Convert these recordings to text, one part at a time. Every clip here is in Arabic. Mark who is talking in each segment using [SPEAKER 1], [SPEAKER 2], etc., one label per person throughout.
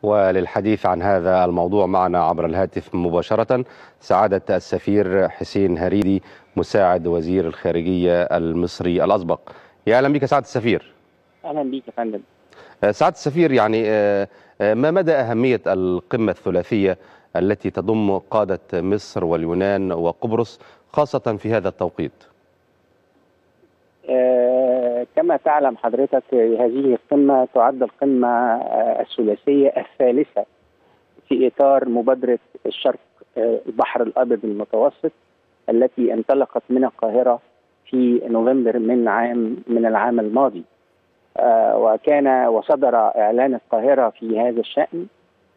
[SPEAKER 1] وللحديث عن هذا الموضوع معنا عبر الهاتف مباشرة سعادة السفير حسين هريدي مساعد وزير الخارجية المصري الأسبق. يا أهلا بك سعادة السفير.
[SPEAKER 2] أهلا بك يا فندم.
[SPEAKER 1] سعادة السفير، يعني ما مدى أهمية القمة الثلاثية التي تضم قادة مصر واليونان وقبرص خاصة في هذا التوقيت؟
[SPEAKER 2] كما تعلم حضرتك هذه القمة تعد القمة الثلاثية الثالثة في إطار مبادرة الشرق البحر الأبيض المتوسط التي انطلقت من القاهرة في نوفمبر من العام الماضي. وصدر إعلان القاهرة في هذا الشأن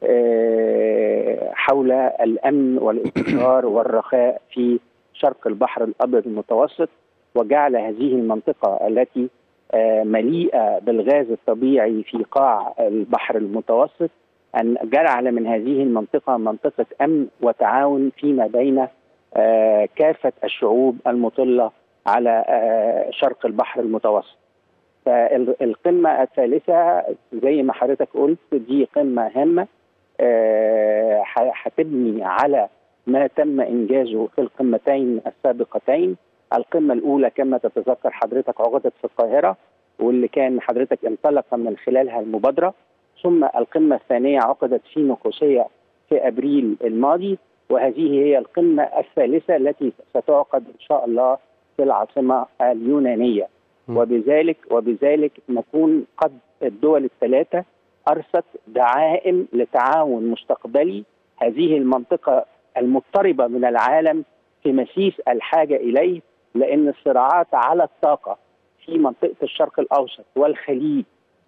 [SPEAKER 2] حول الأمن والاستقرار والرخاء في شرق البحر الأبيض المتوسط، وجعل هذه المنطقة التي مليئة بالغاز الطبيعي في قاع البحر المتوسط أن جعل من هذه المنطقة منطقة أمن وتعاون فيما بين كافة الشعوب المطلة على شرق البحر المتوسط. فالقمة الثالثة زي ما حضرتك قلت دي قمة هامة هتبني على ما تم إنجازه في القمتين السابقتين. القمة الأولى كما تتذكر حضرتك عقدت في القاهرة واللي كان حضرتك انطلق من خلالها المبادرة، ثم القمة الثانية عقدت في نيقوسيا في أبريل الماضي، وهذه هي القمة الثالثة التي ستعقد إن شاء الله في العاصمة اليونانية. وبذلك نكون قد الدول الثلاثة أرست دعائم لتعاون مستقبلي هذه المنطقة المضطربة من العالم في مسيس الحاجة إليه، لأن الصراعات على الطاقة في منطقة الشرق الأوسط والخليج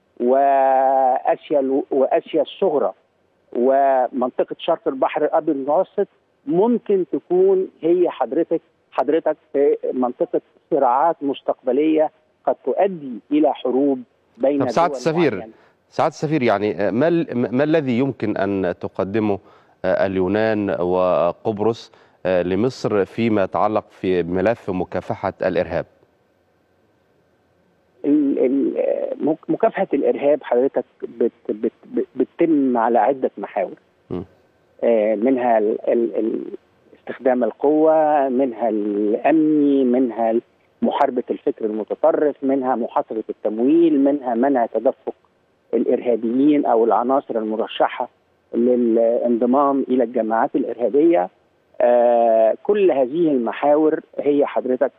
[SPEAKER 2] وآسيا الصغرى ومنطقة شرق البحر الأبيض المتوسط ممكن تكون هي حضرتك في منطقة صراعات مستقبلية قد تؤدي إلى حروب بين دول.
[SPEAKER 1] سعادة السفير، يعني ما الذي يمكن أن تقدمه اليونان وقبرص لمصر فيما يتعلق في ملف مكافحة الإرهاب؟
[SPEAKER 2] مكافحة الإرهاب حضرتك بتتم على عدة محاور، منها استخدام القوة، منها الأمني، منها محاربة الفكر المتطرف، منها محاصرة التمويل، منها منع تدفق الإرهابيين أو العناصر المرشحة للانضمام إلى الجماعات الإرهابية. كل هذه المحاور هي حضرتك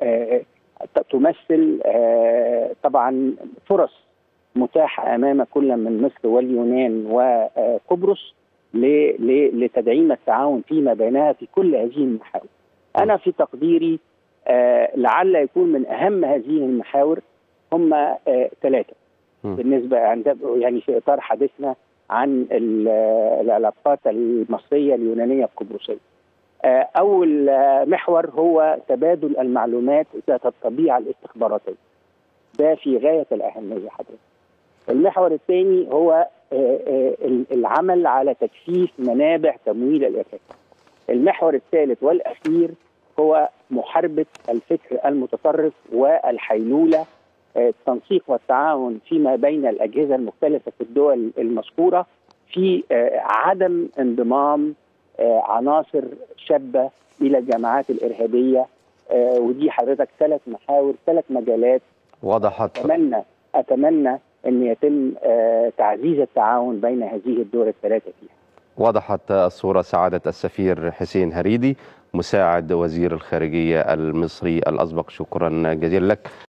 [SPEAKER 2] تمثل طبعا فرص متاحة أمام كل من مصر واليونان وقبرص لتدعيم التعاون فيما بينها في كل هذه المحاور. أنا في تقديري لعل يكون من أهم هذه المحاور هم ثلاثة بالنسبة يعني في إطار حديثنا عن العلاقات المصرية اليونانية القبرصية. أول محور هو تبادل المعلومات ذات الطبيعة الاستخباراتية، ده في غاية الأهمية حضرتك. المحور الثاني هو العمل على تكثيف منابع تمويل الإرهاب. المحور الثالث والأخير هو محاربة الفكر المتطرف والحيلولة، التنسيق والتعاون فيما بين الأجهزة المختلفة في الدول المذكورة في عدم انضمام عناصر شابة إلى الجماعات الإرهابية. ودي حضرتك ثلاث محاور، ثلاث مجالات
[SPEAKER 1] وضحت.
[SPEAKER 2] أتمنى أن يتم تعزيز التعاون بين هذه الدول الثلاثة فيها.
[SPEAKER 1] وضحت الصورة سعادة السفير حسين هريدي مساعد وزير الخارجية المصري الأسبق. شكرا جزيلا لك.